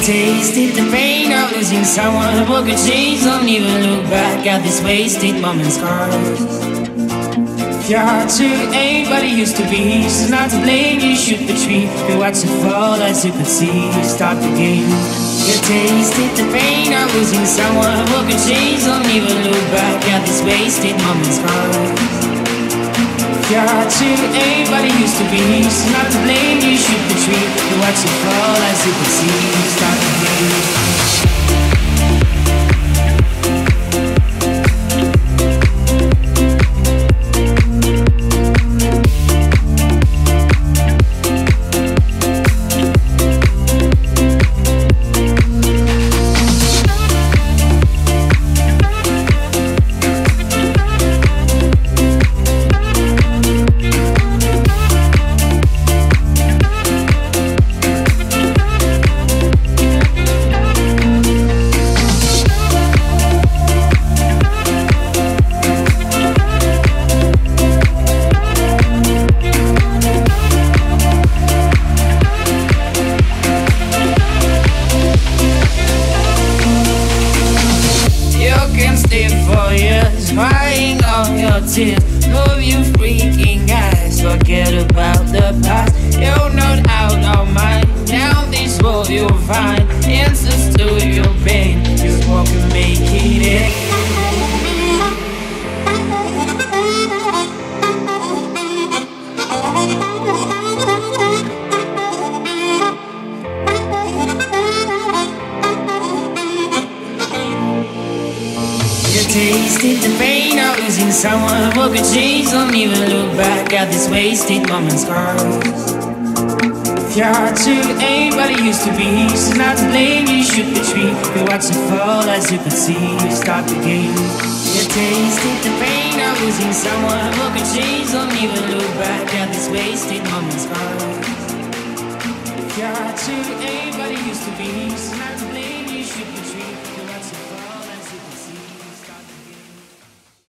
tasted the pain of losing someone who could change. Don't even look back at this wasted moment's scars. If your heart to anybody used to be, she's not to blame. You should retreat and watch it fall as you could see. Start the game. You tasted the pain of losing someone who could change. Don't even look back at this wasted moment's scars. If your heart to anybody used to be, she's not to blame. You should retreat and watch it fall as you could see. Start the game. Crying all your tears, love you freaking eyes. Forget about the past, you're not out of mind. Now this world you'll find answers to your pain. Just walk and make it end. Tasted the pain of losing someone who could change. Don't even look back at this wasted moment's scars. If your heart to anybody used to be, she's not to blame. You should retreat and watch it fall as you could see. Start the game. You tasted the pain of losing someone who could change. Don't even look back at this wasted moment's scars. If your heart to anybody used to be, she's not